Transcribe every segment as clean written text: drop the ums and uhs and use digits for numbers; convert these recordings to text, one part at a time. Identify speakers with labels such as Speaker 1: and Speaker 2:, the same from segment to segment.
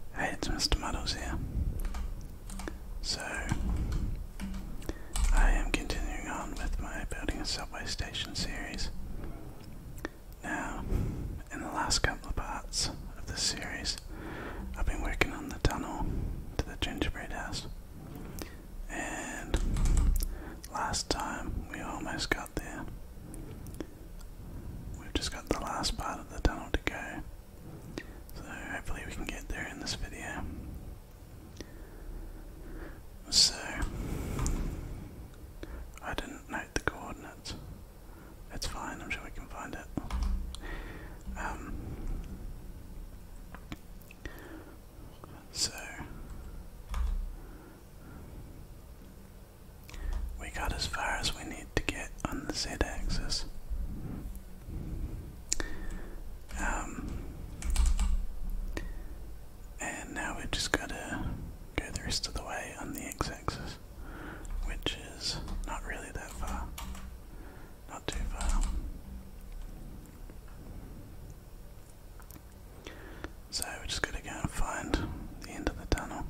Speaker 1: Hey, it's Mr. Muddles here. So, I am continuing on with my building a subway station series. Now, in the last couple of parts of this series, I've been working on the tunnel to the gingerbread house. And last time we almost got there. We've just got the last part of the tunnel to go. So hopefully we can get there in this video. So, I didn't note the coordinates. It's fine, I'm sure we can find it. So, we got as far as we need to get on the Z-axis. And now we've just got to go the rest of the way on the x-axis, which is not really that far, not too far. So we're just going to go and find the end of the tunnel.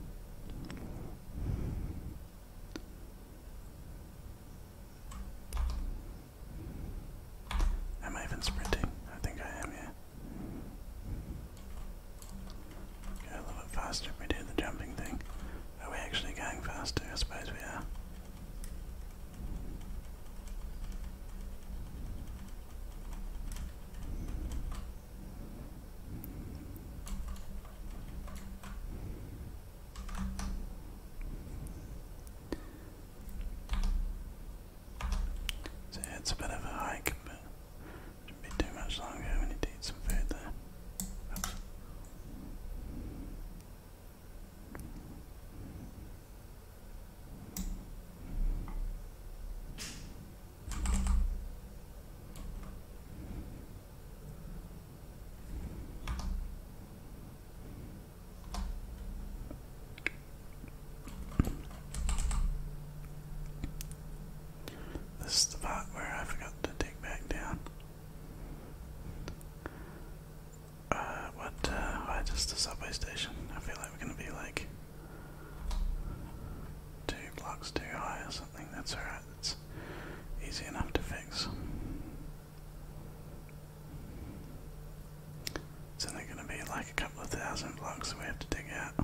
Speaker 1: Am I even sprinting? I think I am, yeah. Go a little bit faster if we do the jumping thing. Are we actually going faster? I suppose we are. So yeah, it's a bit of a hike, but it shouldn't be too much longer. We need to eat some food there. Oops. This is the part where I forgot to dig back down. Why just a subway station? I feel like we're gonna be like 2 blocks too high or something. That's alright, it's easy enough to fix. It's only gonna be like a couple of thousand blocks that we have to dig out.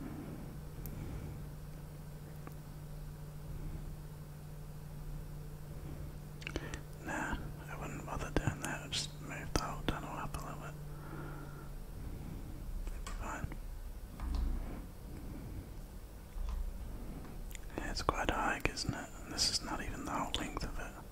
Speaker 1: Nah, I wouldn't bother doing that. I'd just move the whole tunnel up a little bit. It'd be fine. Yeah, it's quite a hike, isn't it? And this is not even the whole length of it.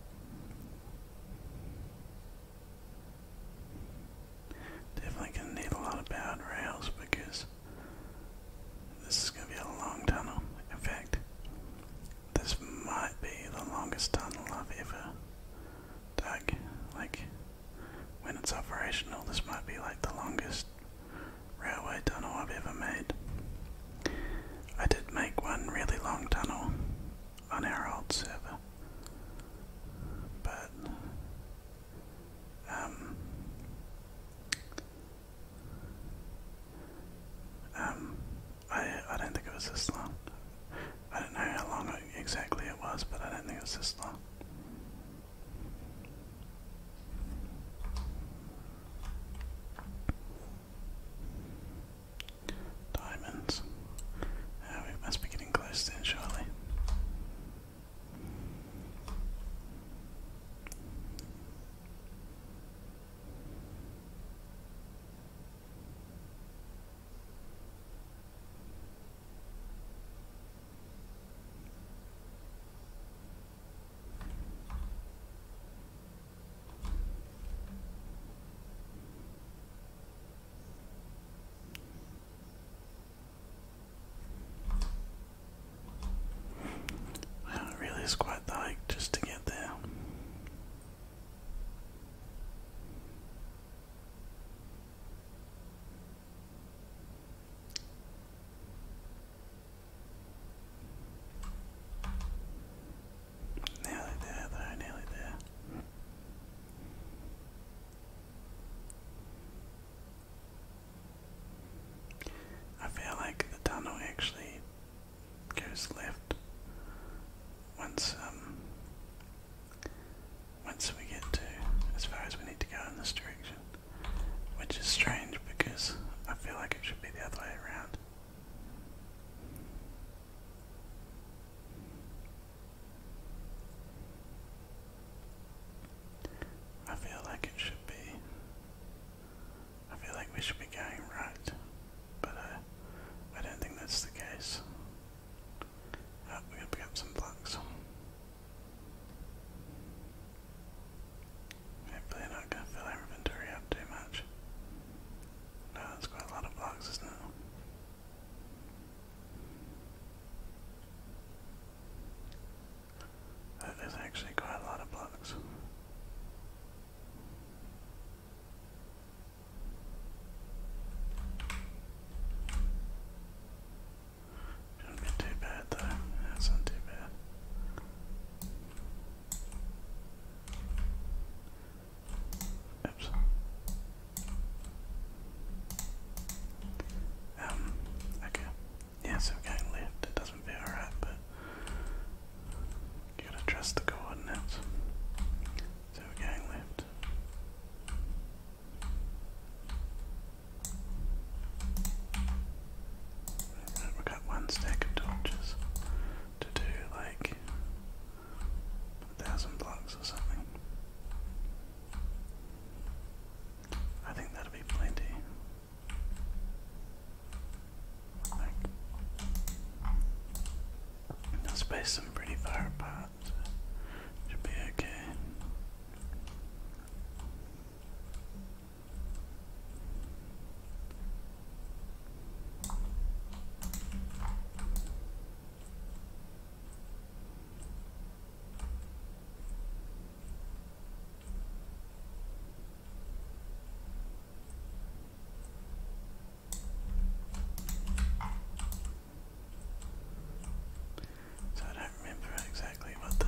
Speaker 1: Definitely gonna need a lot of powered rails because this is gonna be a long tunnel. In fact, this might be the longest tunnel I've ever dug. Like, when it's operational, this might be like the longest railway tunnel I've ever made. I did make one really long tunnel on our old server, but I don't think it was this long. I don't know how long exactly it was, but I don't think it was this long. Diamonds. We must be getting close then, surely. should be the other way around. I feel like it should be. I feel like we should be going right, but I don't think that's the case. Oh, we're gonna pick up some blocks. Hopefully not gonna fill our inventory up too much. No, that's quite a lot of blocks, isn't it? That is actually quite a lot of blocks. Shouldn't be too bad though. That's not too bad. Oops. Okay. Yeah, so we're going left. It doesn't feel right, but you gotta trust the coordinates. So we're going left. Right, we've got one stack of torches to do like 1,000 blocks or something. I think that'll be plenty. Like, I'll space them pretty far apart, so should be okay. So I don't remember exactly what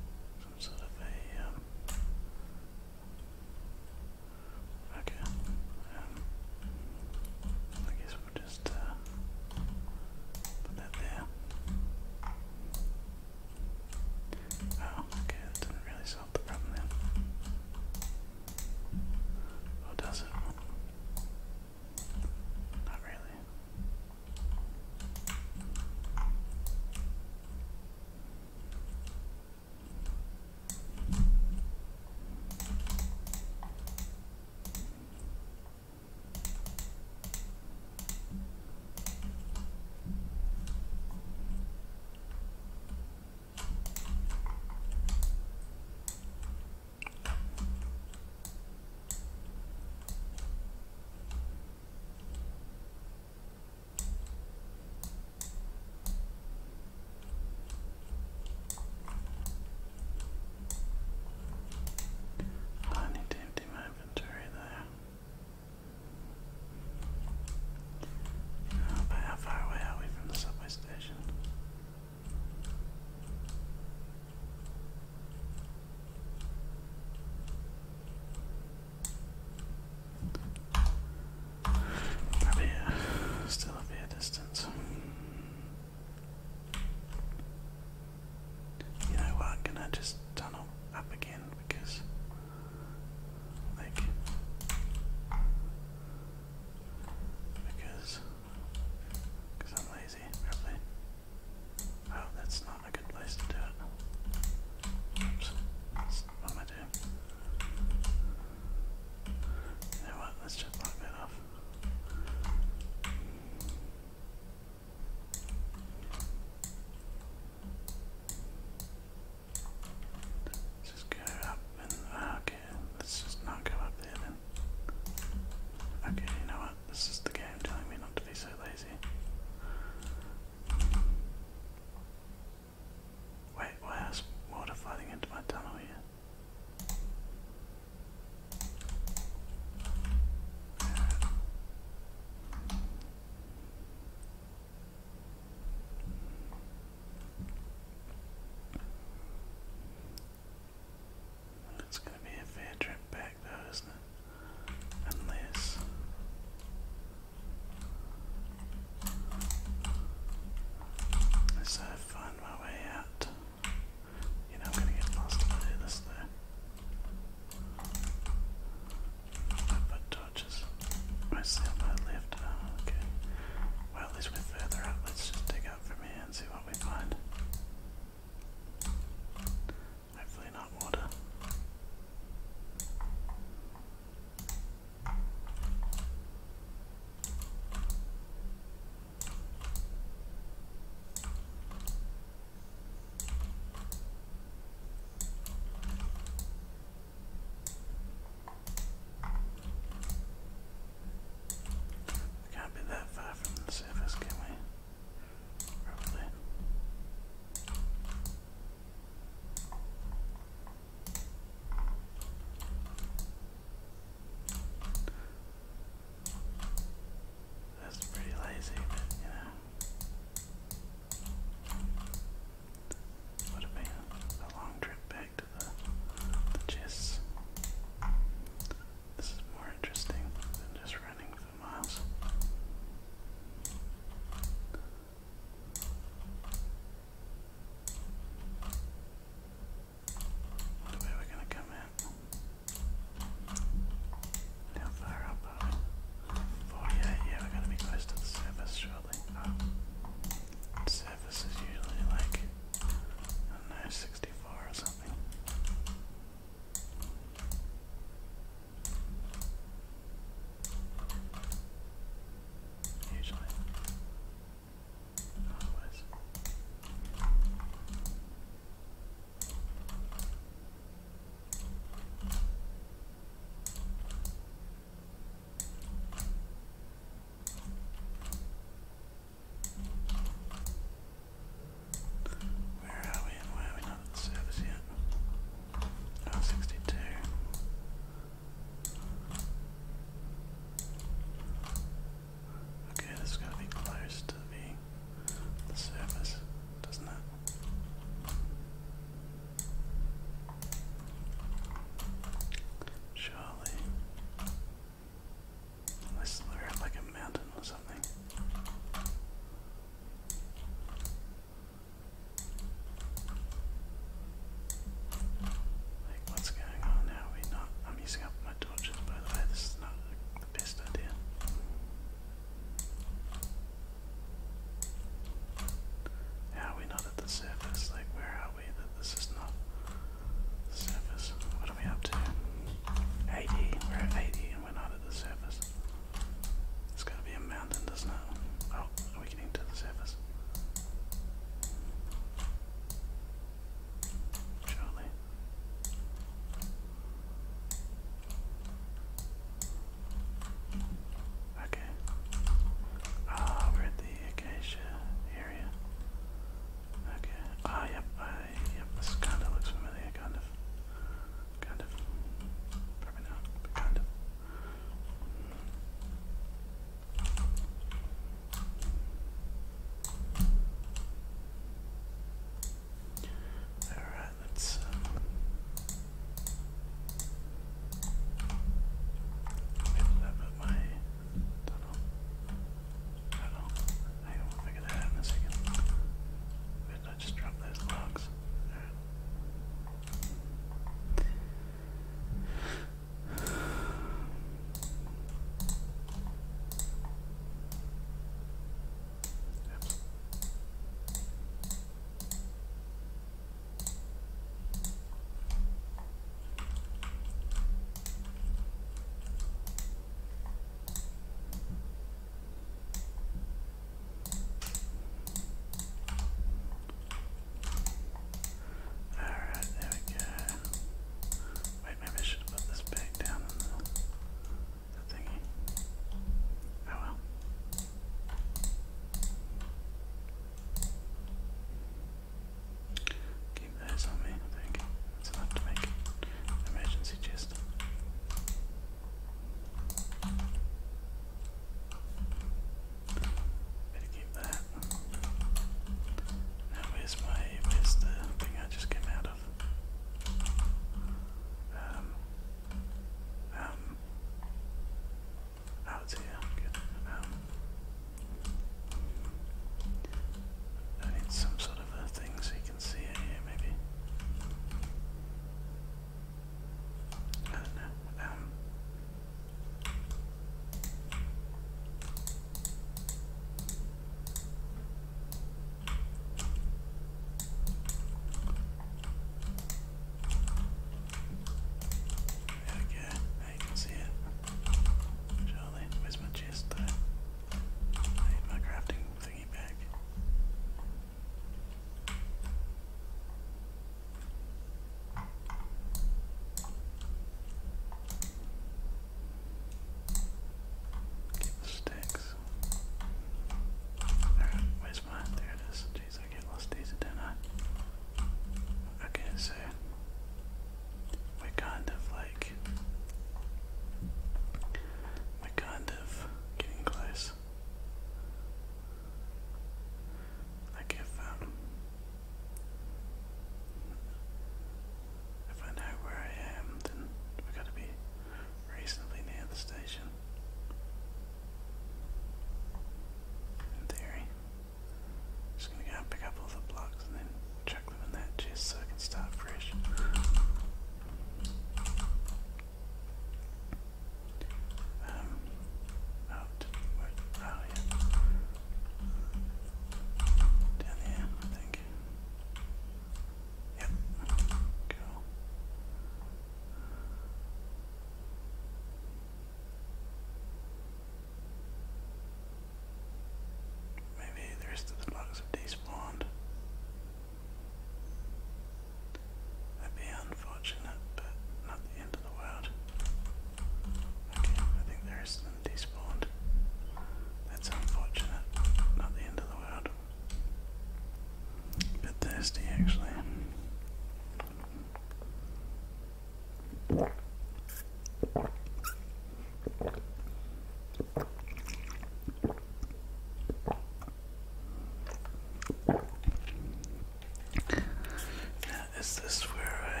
Speaker 1: Now, is this where I...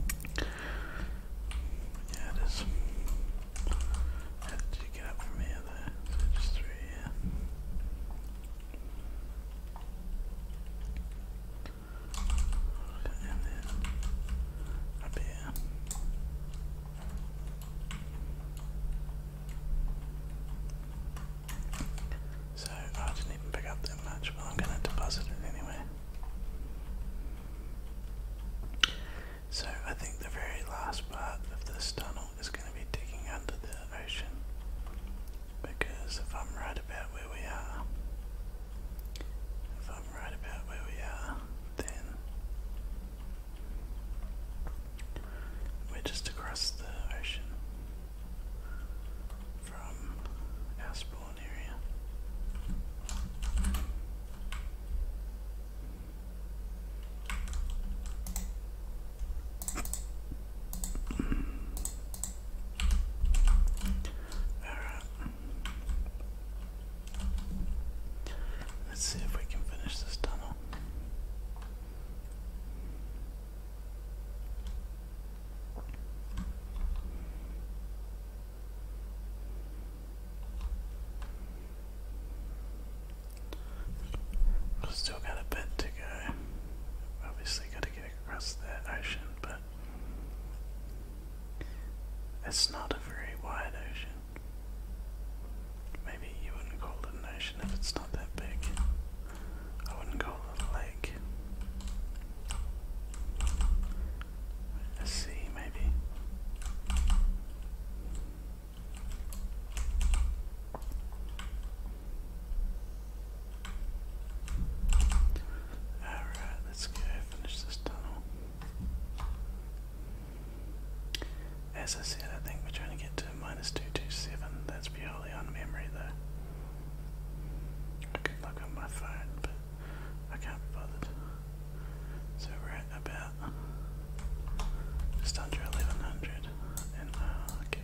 Speaker 1: Yeah, it is. How did you get up from here though? So just through here. And then up here. So I didn't even pick up that much, but I'm going to deposit it anyway. So I think the very last part of this tunnel is going to be digging under the ocean, because if I'm right about where we are, then we're just across the ocean from our spawn area. Alright. Let's see if we can finish this tunnel. We've still got a bit to go. Obviously got to get across that ocean, but it's not a very wide ocean. Maybe you wouldn't call it an ocean if it's not that big. I wouldn't call it a lake. A sea, maybe. Alright, let's go finish this tunnel. As I said, I think we're trying to get to -227. That's purely on memory though. I could look on my phone, but I can't be bothered. So we're at about just under 1100. And okay.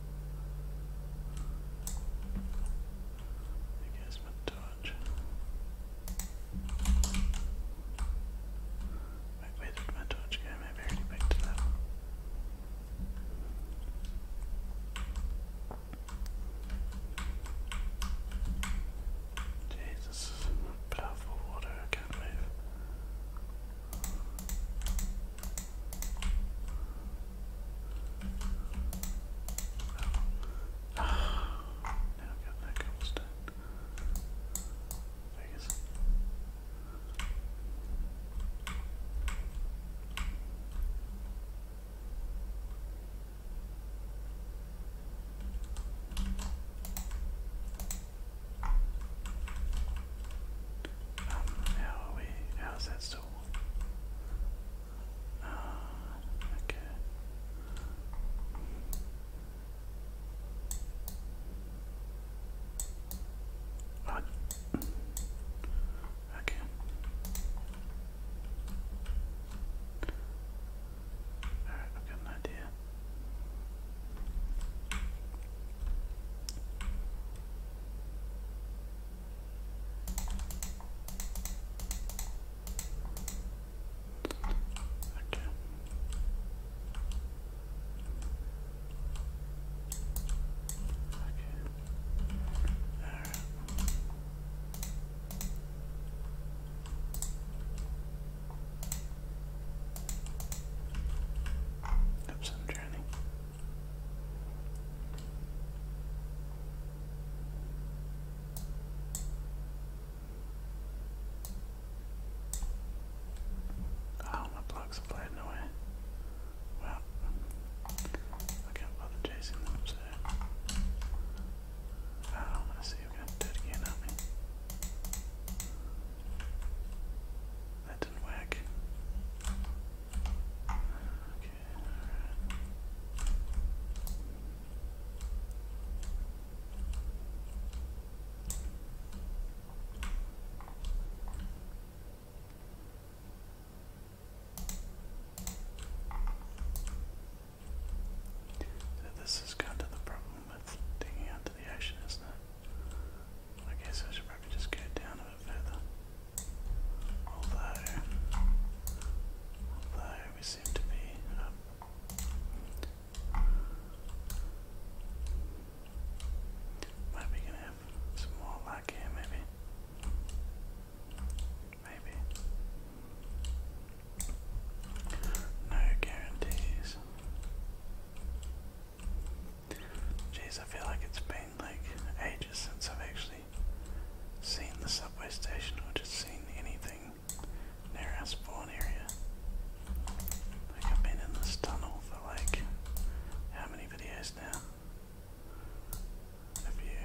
Speaker 1: There goes my torch. Wait, where did my torch go? Maybe I already picked it up. Jesus, powerful water, I can't move. videos now. A few.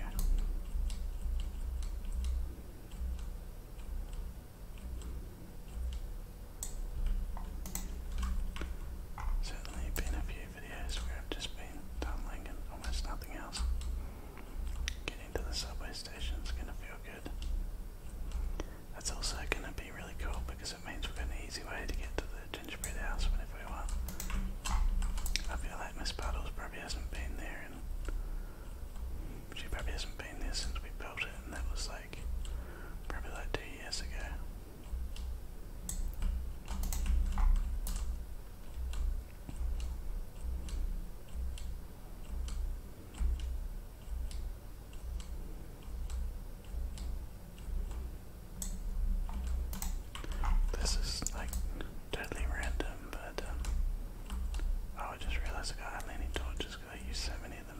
Speaker 1: Certainly been a few videos where I've just been tunneling and almost nothing else. Getting to the subway station is going to feel good. That's also going to be really cool because it means we've got an easy way to get to the gingerbread house whenever we want. I feel like Miss Muddles probably hasn't been there, and she probably hasn't been there since we built it, and that was like probably like 2 years ago. This is like totally random, but oh, I just realised I got leaning torches because I use so many of them.